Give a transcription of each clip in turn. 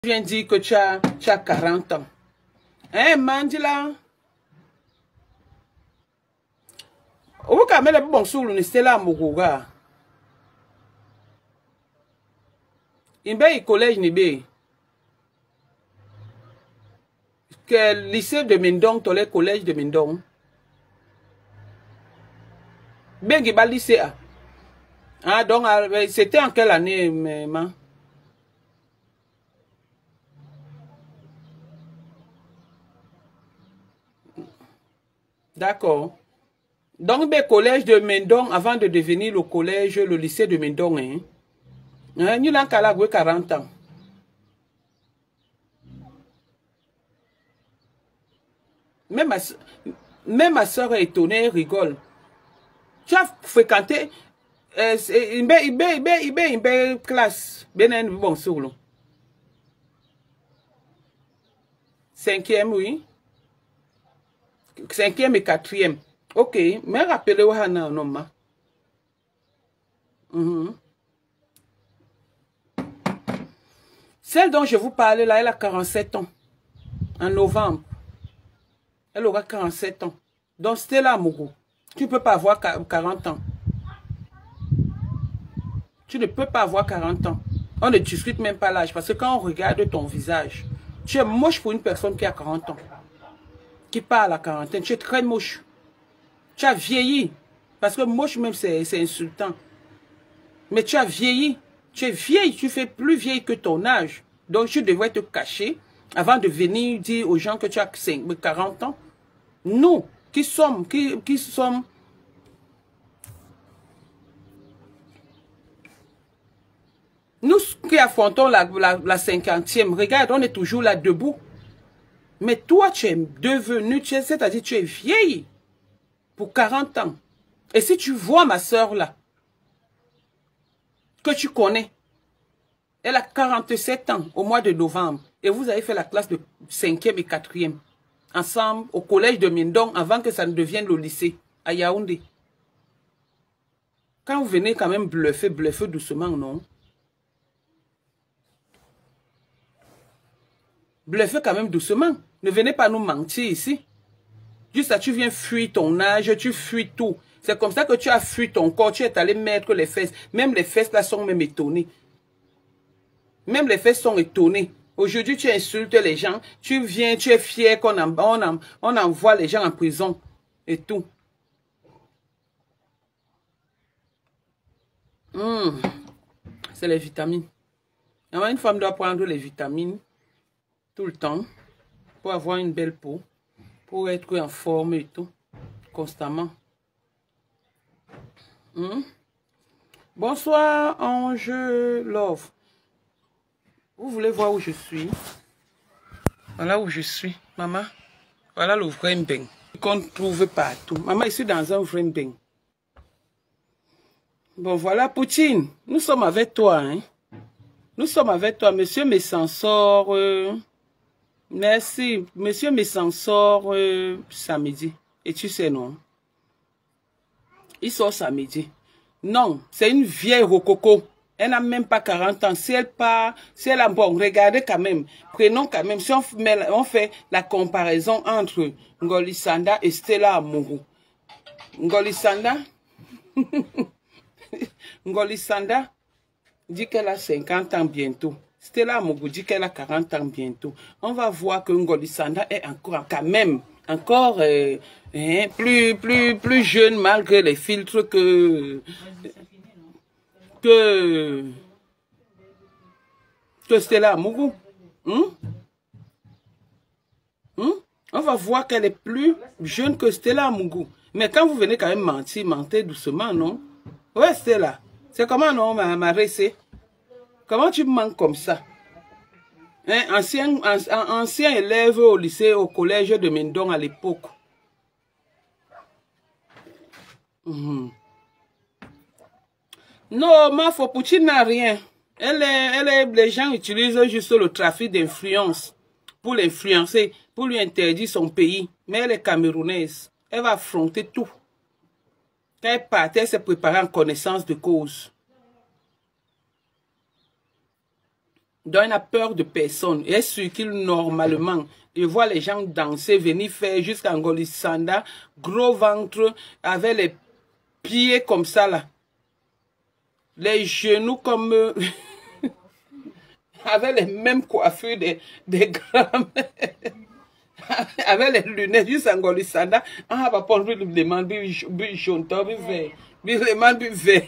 viens dire que tu as 40 ans. Hein, Mandila? Où quand même bon sur l'université là, Mogoga? Il y a un collège Nibé. Que lycée de Mendong, tu le collège de Mendong. Ben, il y a lycée. Ah, donc, c'était en quelle année, maman? D'accord. Donc, le collège de Mendong, avant de devenir le collège, le lycée de Mendong, hein? Nous avons 40 ans. Même ma soeur est étonnée, elle rigole. Tu as fréquenté une classe. Bon, sur 5e, oui. 5e et 4e. Ok, mais rappelez-vous, Hana, non, ma. Celle dont je vous parlais là, elle a 47 ans. En novembre. Elle aura 47 ans. Donc, c'était là, Mougou. Tu ne peux pas avoir 40 ans. Tu ne peux pas avoir 40 ans. On ne discute même pas l'âge. Parce que quand on regarde ton visage, tu es moche pour une personne qui a 40 ans. Qui parle à la quarantaine. Tu es très moche. Tu as vieilli. Parce que moche même, c'est insultant. Mais tu as vieilli. Tu es vieille. Tu fais plus vieille que ton âge. Donc, tu devrais te cacher avant de venir dire aux gens que tu as 40 ans. Nous, qui sommes... Nous qui affrontons la 50e, regarde, on est toujours là debout. Mais toi, tu es devenu, c'est-à-dire tu es vieille pour 40 ans. Et si tu vois ma soeur là, que tu connais, elle a 47 ans au mois de novembre. Et vous avez fait la classe de 5e et 4e. Ensemble au collège de Mindong avant que ça ne devienne le lycée à Yaoundé. Quand vous venez quand même bluffer doucement, non? Bluffez quand même doucement. Ne venez pas nous mentir ici. Juste là, tu viens fuir ton âge, tu fuis tout. C'est comme ça que tu as fui ton corps, tu es allé mettre les fesses. Même les fesses là sont même étonnées. Même les fesses sont étonnées. Aujourd'hui, tu insultes les gens. Tu viens, tu es fier qu'on on envoie les gens en prison. Et tout. C'est les vitamines. Alors, une femme doit prendre les vitamines tout le temps pour avoir une belle peau, pour être en forme et tout, constamment. Bonsoir, Ange Love. Vous voulez voir où je suis? Voilà où je suis, maman. Voilà le vrai mbeng qu'on trouve partout. Maman, je suis dans un vrai mbeng. Bon, voilà, Poutine. Nous sommes avec toi, hein. Nous sommes avec toi, monsieur Messansor. Merci, monsieur Messansor samedi. Et tu sais, non? Il sort samedi. Non, c'est une vieille rococo. Elle n'a même pas 40 ans. Si elle part, si elle a bon, regardez quand même. Prenons quand même. Si on fait la comparaison entre Ngolisanda et Stella Amourou. Ngolisanda, Ngolisanda dit qu'elle a 50 ans bientôt. Stella Amourou dit qu'elle a 40 ans bientôt. On va voir que Ngolisanda est encore quand même. Encore plus jeune malgré les filtres que Stella Amourou. On va voir qu'elle est plus jeune que Stella Amourou. Mais quand vous venez quand même mentir, mentez doucement, non? Ouais, Stella. C'est comment, non, ma récée? Comment tu mens comme ça? Hein, ancien élève au lycée, au collège de Mendong à l'époque. Non, ma Poutine n'a rien. Les gens utilisent juste le trafic d'influence pour l'influencer, pour lui interdire son pays. Mais elle est camerounaise. Elle va affronter tout. Quand elle part, elle s'est préparée en connaissance de cause. Donc, il n'a peur de personne. Et sur qu'il, normalement, il voit les gens danser, venir faire jusqu'à Ngolissanda, gros ventre, avec les pieds comme ça, là. Les genoux comme... avec les mêmes coiffures des grands-mères. Avec les lunettes, juste à Ngolissanda. Ah, va prendre le demande, bi jaune, bi vert. Bi demande, bi vert.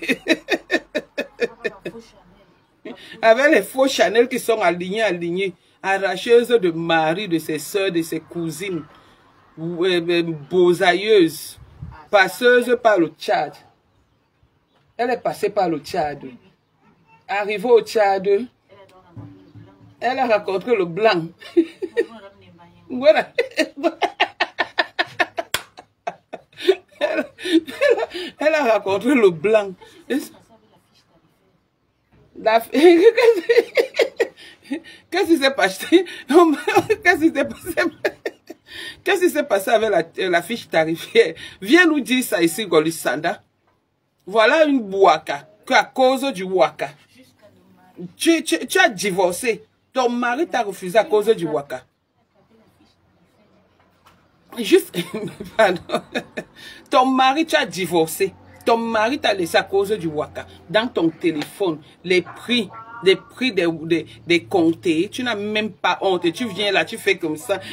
Avec les faux Chanel qui sont alignés, arracheuses de mari, de ses soeurs, de ses cousines, beausailleuses, passeuses par le Tchad. Elle est passée par le Tchad. Arrivée au Tchad, elle a rencontré le blanc. Voilà. Elle a rencontré le blanc. Qu'est-ce qui s'est passé? Qu'est-ce qui s'est passé avec la fiche tarifaire? Viens nous dire ça ici, Ngolissanda. Voilà une Bouaka, à cause du Waka. Tu as divorcé. Ton mari t'a refusé à cause du Waka. Juste, pardon. Ton mari, tu as divorcé. Ton mari t'a laissé à cause du Waka. Dans ton téléphone, les prix des comtés, tu n'as même pas honte. Tu viens là, tu fais comme ça.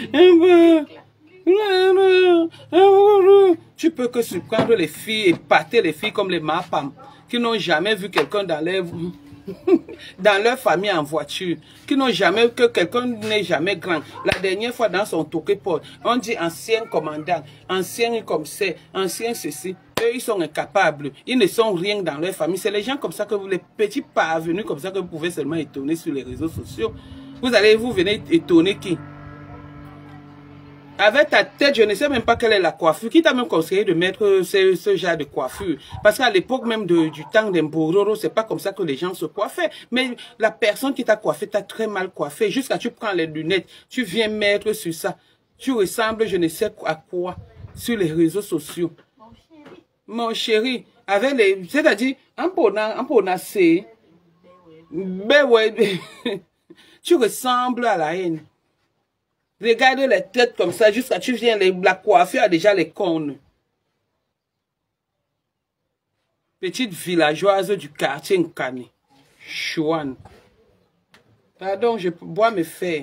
Tu peux que surprendre les filles, épater les filles comme les mapam, qui n'ont jamais vu quelqu'un dans leur famille en voiture, qui n'ont jamais, que quelqu'un n'est jamais grand. La dernière fois dans son toqueport, on dit ancien commandant, ancien comme c'est, ancien ceci. Eux, ils sont incapables. Ils ne sont rien dans leur famille. C'est les gens comme ça que vous, les petits parvenus comme ça que vous pouvez seulement étonner sur les réseaux sociaux. Vous venez étonner qui? Avec ta tête, je ne sais même pas quelle est la coiffure. Qui t'a même conseillé de mettre ce genre de coiffure? Parce qu'à l'époque même du temps d'Embororo, c'est pas comme ça que les gens se coiffaient. Mais la personne qui t'a coiffé t'a très mal coiffé. Jusqu'à tu prends les lunettes, tu viens mettre sur ça. Tu ressembles je ne sais à quoi sur les réseaux sociaux. Mon chéri, avec les... C'est-à-dire, en pona c'est... Ben ouais, tu ressembles à la haine. Regarde les têtes comme ça, jusqu'à tu viens, la coiffure a déjà les cônes. Petite villageoise du quartier Nkani. Chouane. Pardon, je bois mes fers.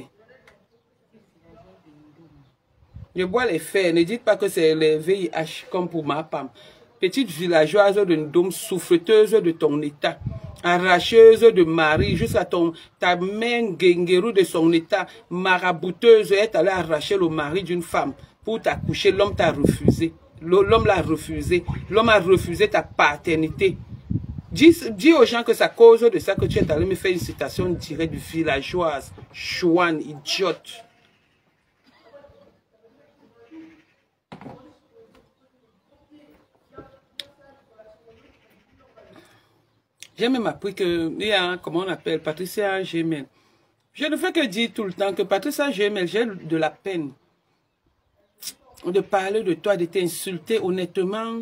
Je bois les fers. Ne dites pas que c'est les VIH comme pour ma femme. Petite villageoise de Ndom, souffleteuse de ton état. Arracheuse de mari, jusqu'à ta main guenguerou de son état, marabouteuse, est allée arracher le mari d'une femme pour t'accoucher. L'homme t'a refusé. L'homme l'a refusé. L'homme a refusé ta paternité. Dis aux gens que c'est à cause de ça que tu es allé me faire une citation directe de villageoise. Chouane, idiote. J'ai même appris que, il y a, comment on appelle, Patricia Gemel. Je ne fais que dire tout le temps que Patricia Gemel, j'ai de la peine de parler de toi, de t'insulter honnêtement.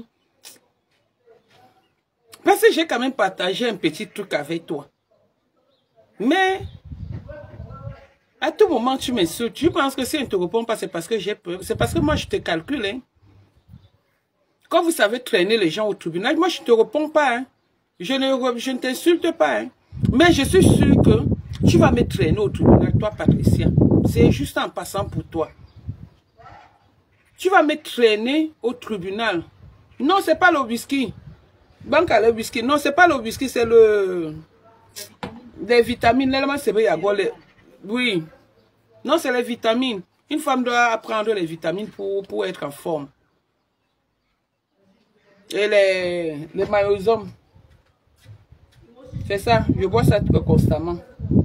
Parce que j'ai quand même partagé un petit truc avec toi. Mais, à tout moment, tu m'insultes. Tu penses que si on ne te répond pas, c'est parce que j'ai peur. C'est parce que moi, je te calcule. Hein. Quand vous savez traîner les gens au tribunal, moi, je ne te réponds pas. Hein. Je ne t'insulte pas, hein. Mais je suis sûr que tu vas me traîner au tribunal, toi, Patricia. C'est juste en passant pour toi. Tu vas me traîner au tribunal. Non, c'est pas le whisky. Banque à le whisky. Non, c'est pas le whisky, c'est les vitamines. Oui. Non, c'est les vitamines. Une femme doit apprendre les vitamines pour être en forme. Et les maïosomes. C'est ça, je bois ça constamment.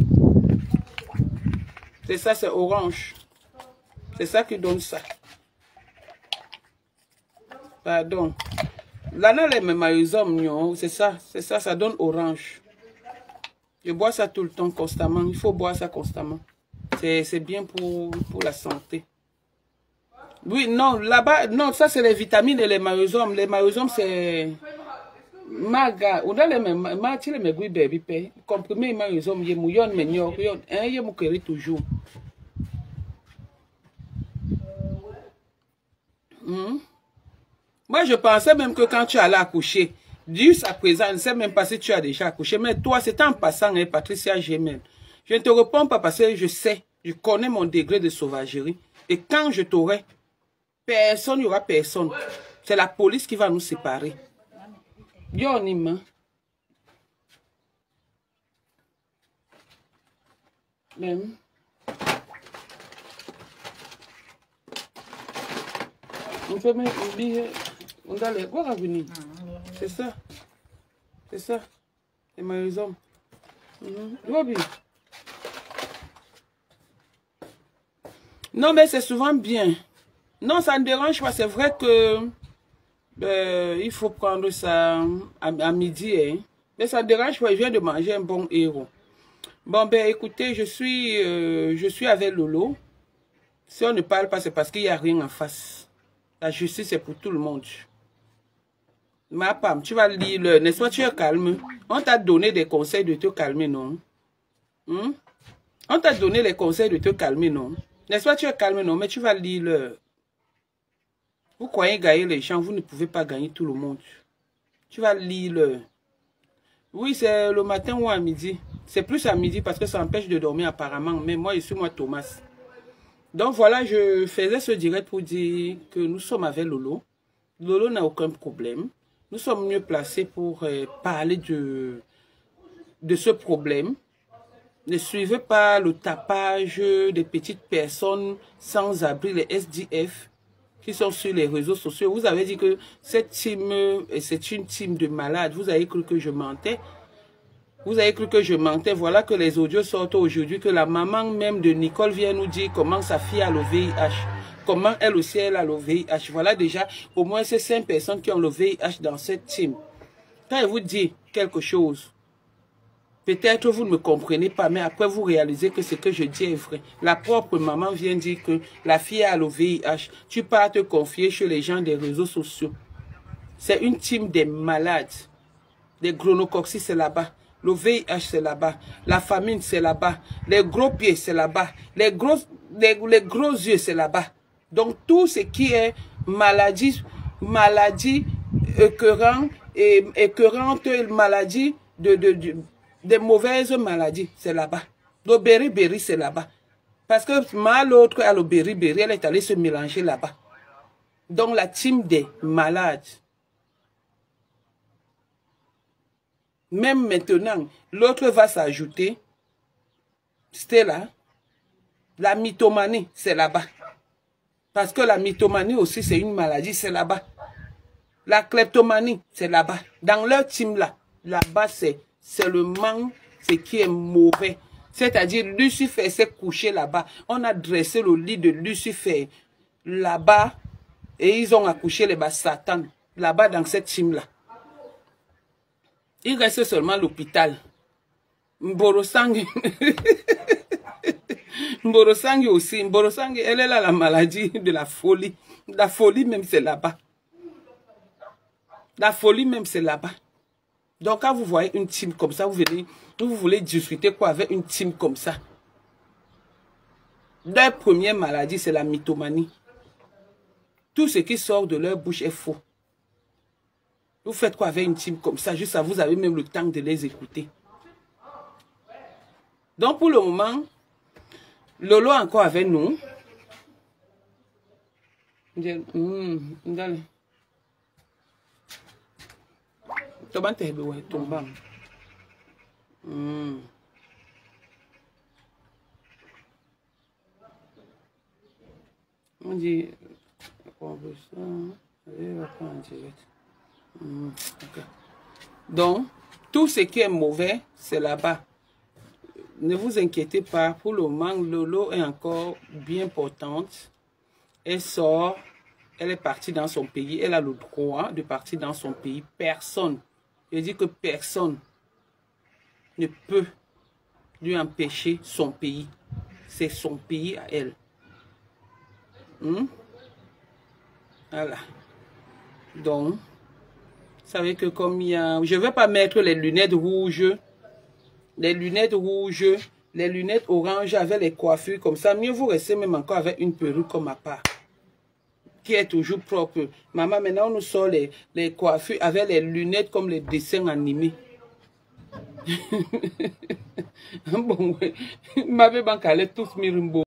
C'est ça, c'est orange. C'est ça qui donne ça. Pardon. Là, les maïosomes, c'est ça, ça donne orange. Je bois ça tout le temps, constamment. Il faut boire ça constamment. C'est bien pour la santé. Oui, non, là-bas, non, ça c'est les vitamines et les maïosomes. Les maïosomes, c'est... Maga, on a les mêmes, Martin les megui baby pay, comprimé, ma ils ont mouillon, mais yon, yé moukeri toujours. Moi, je pensais même que quand tu allais accoucher, jusqu'à présent, je ne sais même pas si tu as déjà accouché, mais toi, c'est en passant, hein, Patricia Gémel. Je ne te réponds pas parce que je sais, je connais mon degré de sauvagerie. Et quand je t'aurai, personne, il n'y aura personne. C'est la police qui va nous séparer. Yo, Nima. Même. On peut mettre un billet. On a les quoi revenir. C'est ça. C'est ça. C'est ma raison. Non, mais c'est souvent bien. Non, ça ne dérange pas. C'est vrai que il faut prendre ça à midi. Hein. Mais ça ne dérange pas. Je viens de manger un bon héros. Bon, ben écoutez, je suis avec Lolo. Si on ne parle pas, c'est parce qu'il n'y a rien en face. La justice, c'est pour tout le monde. Ma femme, tu vas lire le... N'est-ce pas, tu es calme. On t'a donné des conseils de te calmer, non? On t'a donné les conseils de te calmer, non? N'est-ce pas, tu es calme, non? Mais tu vas lire le... Vous croyez gagner les gens, vous ne pouvez pas gagner tout le monde. Tu vas lire le... Oui, c'est le matin ou à midi. C'est plus à midi parce que ça empêche de dormir apparemment. Mais moi, je suis moi Thomas. Donc voilà, je faisais ce direct pour dire que nous sommes avec Lolo. Lolo n'a aucun problème. Nous sommes mieux placés pour parler de ce problème. Ne suivez pas le tapage des petites personnes sans abri, les SDF, qui sont sur les réseaux sociaux. Vous avez dit que cette team, c'est une team de malades. Vous avez cru que je mentais. Vous avez cru que je mentais. Voilà que les audios sortent aujourd'hui, que la maman même de Nicole vient nous dire comment sa fille a le VIH. Comment elle aussi, elle a le VIH. Voilà déjà au moins ces 5 personnes qui ont le VIH dans cette team. Quand elle vous dit quelque chose, peut-être vous ne me comprenez pas, mais après vous réalisez que ce que je dis est vrai. La propre maman vient dire que la fille a le VIH. Tu pars te confier chez les gens des réseaux sociaux. C'est une team des malades. Les chronococcis, c'est là-bas. Le VIH, c'est là-bas. La famine, c'est là-bas. Les gros pieds, c'est là-bas. Les gros yeux, c'est là-bas. Donc, tout ce qui est maladie écœurante, maladie des mauvaises maladies, c'est là-bas. Le beriberi, c'est là-bas. Parce que l'autre a le beriberi, elle est allée se mélanger là-bas. Donc, la team des malades. Même maintenant, l'autre va s'ajouter. C'était là. La mythomanie, c'est là-bas. Parce que la mythomanie aussi, c'est une maladie, c'est là-bas. La kleptomanie, c'est là-bas. Dans leur team là, là-bas, c'est le manque, ce qui est mauvais. C'est-à-dire, Lucifer s'est couché là-bas. On a dressé le lit de Lucifer là-bas. Et ils ont accouché les bas Satan. Là-bas, dans cette team-là. Il reste seulement l'hôpital. Mborosangi. Mborosangi aussi. Mborosangi, elle est là, la maladie de la folie. La folie même, c'est là-bas. La folie même, c'est là-bas. Donc, quand vous voyez une team comme ça, vous voulez discuter quoi avec une team comme ça. Leur première maladie, c'est la mythomanie. Tout ce qui sort de leur bouche est faux. Vous faites quoi avec une team comme ça? Juste ça, vous avez même le temps de les écouter. Donc, pour le moment, Lolo est encore avec nous. On dit, donc, tout ce qui est mauvais, c'est là-bas. Ne vous inquiétez pas, pour le moment, Lolo est encore bien portante. Elle sort, elle est partie dans son pays, elle a le droit de partir dans son pays. Personne, je dis que personne ne peut lui empêcher son pays. C'est son pays à elle. Voilà. Donc, savez que comme il y a... Je ne vais pas mettre les lunettes rouges, les lunettes oranges avec les coiffures comme ça. Mieux vous restez même encore avec une perruque comme ma part, qui est toujours propre. Maman, maintenant on nous sort les coiffures avec les lunettes comme les dessins animés. Bon, oui. Ma bébé, tous mirimbo.